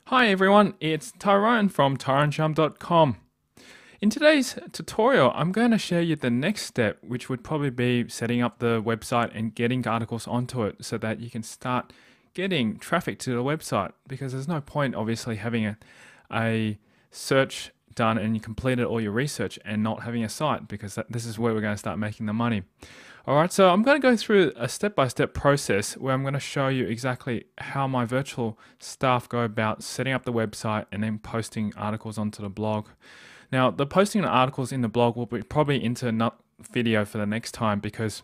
Hi everyone, it's Tyrone from tyronejump.com. In today's tutorial, I'm going to show you the next step, which would probably be setting up the website and getting articles onto it so that you can start getting traffic to the website, because there's no point obviously having a search done and you completed all your research and not having a site, because this is where we're going to start making the money. Alright, so I'm going to go through a step-by-step process where I'm going to show you exactly how my virtual staff go about setting up the website and then posting articles onto the blog. Now, the posting of articles in the blog will be probably into another video for the next time, because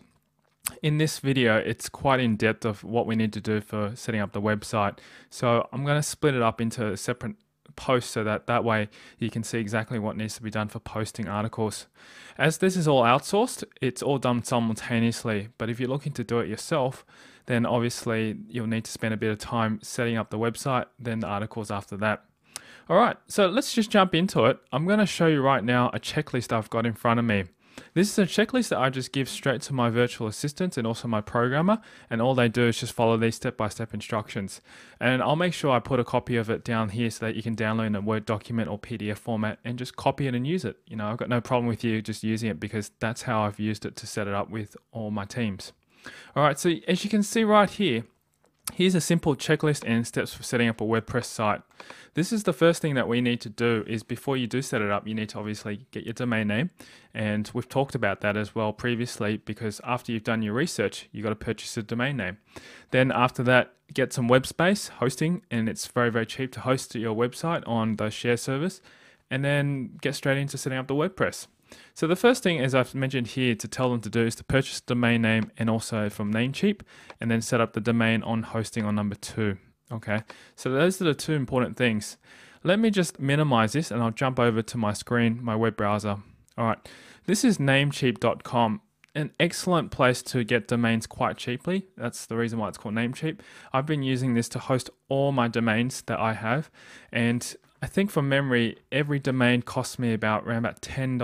in this video, it's quite in depth of what we need to do for setting up the website. So I'm going to split it up into separate posts so that way you can see exactly what needs to be done for posting articles. As this is all outsourced, it's all done simultaneously, but if you're looking to do it yourself, then obviously you'll need to spend a bit of time setting up the website, then the articles after that. Alright, so let's just jump into it. I'm going to show you right now a checklist I've got in front of me. This is a checklist that I just give straight to my virtual assistant and also my programmer, and all they do is just follow these step-by-step instructions. And I'll make sure I put a copy of it down here so that you can download in a Word document or PDF format and just copy it and use it. You know, I've got no problem with you just using it, because that's how I've used it to set it up with all my teams. Alright, so as you can see right here, here's a simple checklist and steps for setting up a WordPress site. This is the first thing that we need to do. Is before you do set it up, you need to obviously get your domain name. And we've talked about that as well previously, because after you've done your research, you've got to purchase a domain name. Then after that, get some web space hosting, and it's very, very cheap to host your website on the share service. And then get straight into setting up the WordPress. So the first thing, as I've mentioned here, to tell them to do is to purchase the domain name and also from Namecheap, and then set up the domain on hosting on number 2. Okay, so those are the two important things. Let me just minimize this and I'll jump over to my screen, my web browser. All right, this is namecheap.com. An excellent place to get domains quite cheaply. That's the reason why it's called Namecheap. I've been using this to host all my domains that I have, and I think from memory, every domain costs me around $10.15,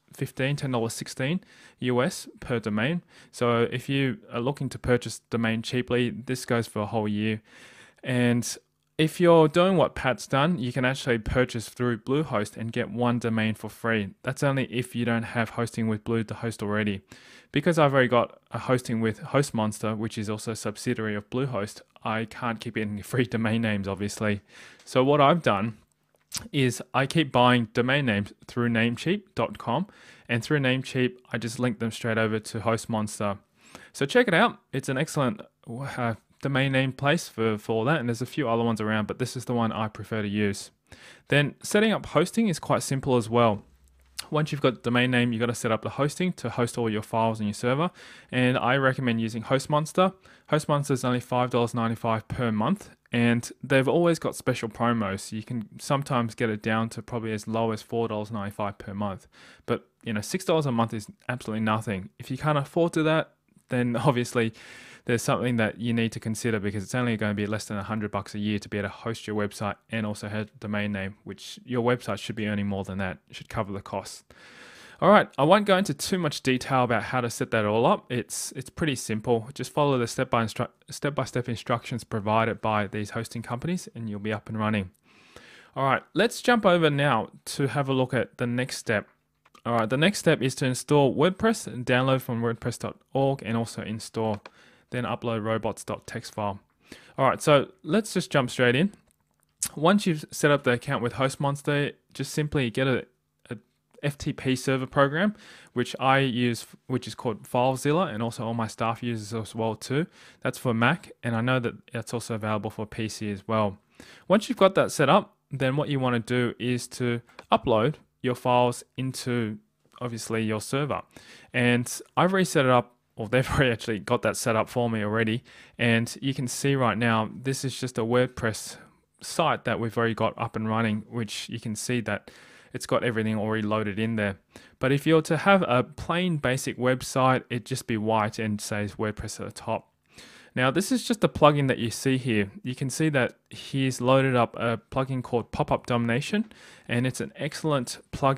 $10.16 US per domain. So if you are looking to purchase domain cheaply, this goes for a whole year. And if you're doing what Pat's done, you can actually purchase through Bluehost and get one domain for free. That's only if you don't have hosting with Bluehost already. Because I've already got a hosting with HostMonster, which is also a subsidiary of Bluehost, I can't keep getting free domain names, obviously. So what I've done is I keep buying domain names through Namecheap.com, and through Namecheap, I just link them straight over to HostMonster. So check it out. It's an excellent domain name place for all that, and there's a few other ones around, but this is the one I prefer to use. Then setting up hosting is quite simple as well. Once you've got the domain name, you've got to set up the hosting to host all your files on your server, and I recommend using HostMonster. HostMonster is only $5.95 per month, and they've always got special promos. You can sometimes get it down to probably as low as $4.95 per month, but you know, $6 a month is absolutely nothing. If you can't afford to that, then obviously there's something that you need to consider, because it's only going to be less than $100 a year to be able to host your website and also have a domain name, which your website should be earning more than that. It should cover the costs. All right, I won't go into too much detail about how to set that all up. It's pretty simple. Just follow the step-by-step instructions provided by these hosting companies and you'll be up and running. All right, let's jump over now to have a look at the next step. All right, the next step is to install WordPress and download from wordpress.org and also install. Then upload robots.txt file. All right, so let's just jump straight in. Once you've set up the account with HostMonster, just simply get a FTP server program, which I use, which is called FileZilla, and also all my staff uses as well too. That's for Mac, and I know that it's also available for PC as well. Once you've got that set up, then what you want to do is to upload your files into, obviously, your server. And I've reset it up. Well, they've already actually got that set up for me already, and you can see right now this is just a WordPress site that we've already got up and running, which you can see that it's got everything already loaded in there. But if you're to have a plain basic website, it'd just be white and says WordPress at the top. Now this is just a plugin that you see here. You can see that he's loaded up a plugin called Pop-Up Domination, and it's an excellent plugin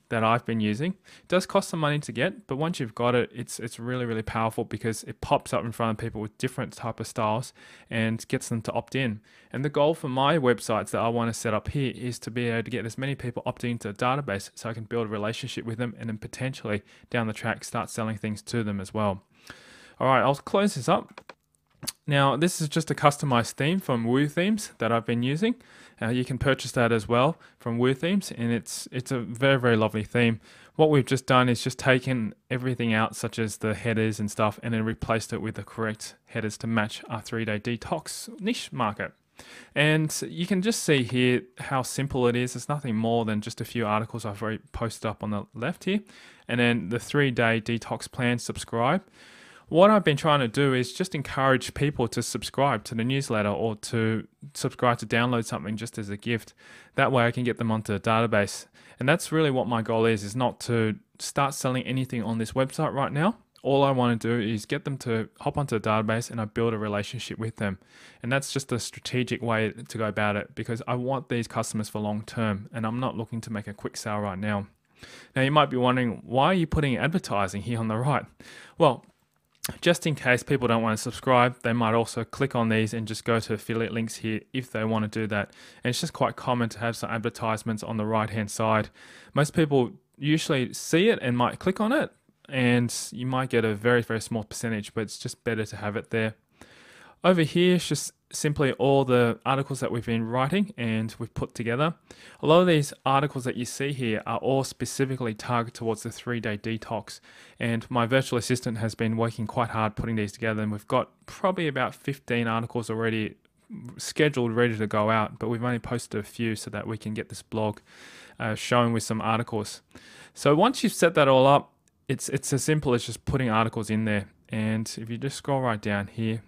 that I've been using. It does cost some money to get, but once you've got it, it's really, really powerful because it pops up in front of people with different type of styles and gets them to opt in. And the goal for my websites that I want to set up here is to be able to get as many people opting into a database so I can build a relationship with them and then potentially down the track start selling things to them as well. All right, I'll close this up. Now, this is just a customized theme from Woo Themes that I've been using. You can purchase that as well from Woo Themes, and it's a very, very lovely theme. What we've just done is just taken everything out, such as the headers and stuff, and then replaced it with the correct headers to match our 3-day detox niche market. And you can just see here how simple it is. It's nothing more than just a few articles I've already posted up on the left here, and then the 3-day detox plan, subscribe. What I've been trying to do is just encourage people to subscribe to the newsletter or to subscribe to download something just as a gift. That way I can get them onto the database. And that's really what my goal is not to start selling anything on this website right now. All I want to do is get them to hop onto the database and I build a relationship with them. And that's just a strategic way to go about it because I want these customers for long term and I'm not looking to make a quick sale right now. Now you might be wondering, why are you putting advertising here on the right? Well, just in case people don't want to subscribe, they might also click on these and just go to affiliate links here if they want to do that. And it's just quite common to have some advertisements on the right hand side. Most people usually see it and might click on it and you might get a very, very small percentage, but it's just better to have it there. Over here, it's just simply all the articles that we've been writing and we've put together. A lot of these articles that you see here are all specifically targeted towards the 3-day detox. And my virtual assistant has been working quite hard putting these together. And we've got probably about 15 articles already scheduled, ready to go out. But we've only posted a few so that we can get this blog showing with some articles. So once you've set that all up, it's as simple as just putting articles in there. And if you just scroll right down here,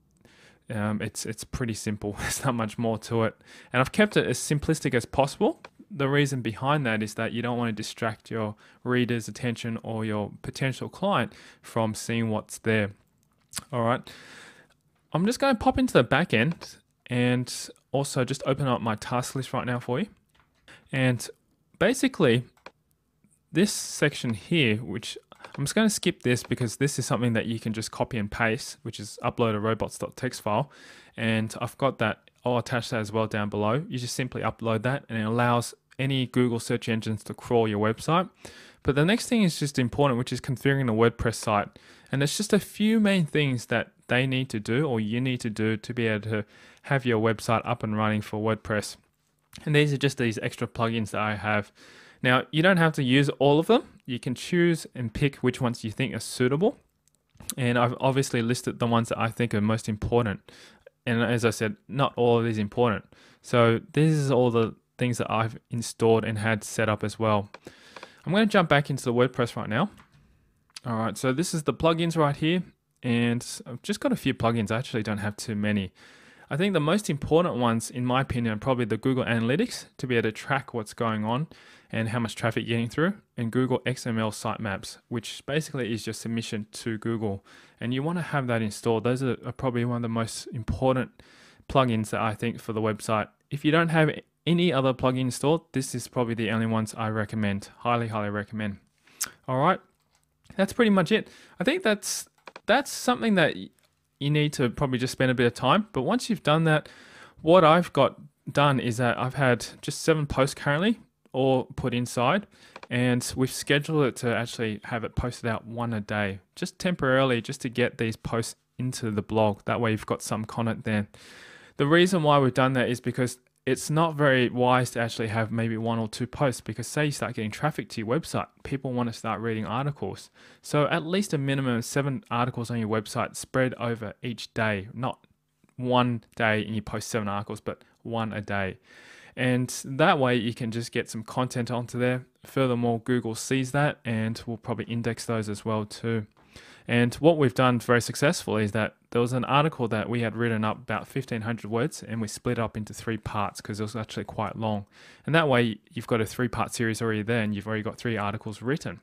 it's pretty simple. There's not much more to it. And I've kept it as simplistic as possible. The reason behind that is that you don't want to distract your reader's attention or your potential client from seeing what's there. All right. I'm just going to pop into the back end and also just open up my task list right now for you. And basically, this section here, which I'm just going to skip this because this is something that you can just copy and paste, which is upload a robots.txt file. And I've got that, I'll attach that as well down below. You just simply upload that and it allows any Google search engines to crawl your website. But the next thing is just important, which is configuring the WordPress site. And it's just a few main things that they need to do or you need to do to be able to have your website up and running for WordPress. And these are just these extra plugins that I have. Now, you don't have to use all of them. You can choose and pick which ones you think are suitable. And I've obviously listed the ones that I think are most important. And as I said, not all of these important. So this is all the things that I've installed and had set up as well. I'm going to jump back into the WordPress right now. All right, so this is the plugins right here. And I've just got a few plugins. I actually don't have too many. I think the most important ones, in my opinion, are probably the Google Analytics to be able to track what's going on and how much traffic you're getting through, and Google XML sitemaps, which basically is your submission to Google. And you want to have that installed. Those are probably one of the most important plugins that I think for the website. If you don't have any other plugin installed, this is probably the only ones I recommend. Highly, highly recommend. All right, that's pretty much it. I think that's something that you need to probably just spend a bit of time. But once you've done that, what I've got done is that I've had just 7 posts currently all put inside, and we've scheduled it to actually have it posted out 1 a day, just temporarily, just to get these posts into the blog. That way you've got some content there. The reason why we've done that is because it's not very wise to actually have maybe 1 or 2 posts, because say you start getting traffic to your website, people want to start reading articles. So at least a minimum of 7 articles on your website spread over each day, not 1 day and you post 7 articles, but 1 a day. And that way you can just get some content onto there. Furthermore, Google sees that and will probably index those as well too. And what we've done very successfully is that there was an article that we had written up about 1,500 words, and we split it up into 3 parts because it was actually quite long. And that way you've got a 3-part series already there, and you've already got 3 articles written.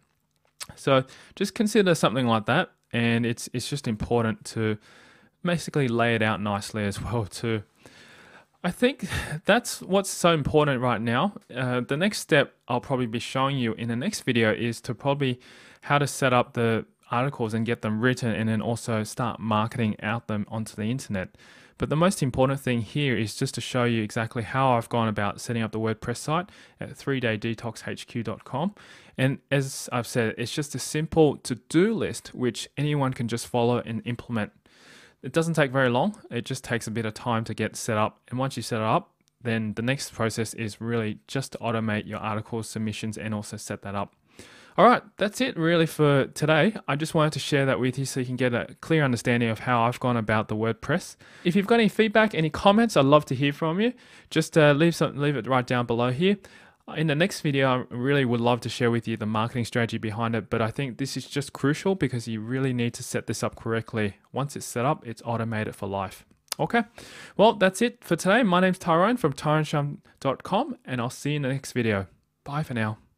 So just consider something like that, and it's just important to basically lay it out nicely as well too. I think that's what's so important right now. The next step I'll probably be showing you in the next video is to probably how to set up the articles and get them written and then also start marketing out them onto the internet. But the most important thing here is just to show you exactly how I've gone about setting up the WordPress site at 3daydetoxhq.com. And as I've said, it's just a simple to-do list which anyone can just follow and implement. It doesn't take very long. It just takes a bit of time to get set up. And once you set it up, then the next process is really just to automate your articles, submissions, and also set that up. All right, that's it really for today. I just wanted to share that with you so you can get a clear understanding of how I've gone about the WordPress. If you've got any feedback, any comments, I'd love to hear from you. Just leave it right down below here. In the next video, I really would love to share with you the marketing strategy behind it, but I think this is just crucial because you really need to set this up correctly. Once it's set up, it's automated for life. Okay, well, that's it for today. My name's Tyrone from tyronesham.com, and I'll see you in the next video. Bye for now.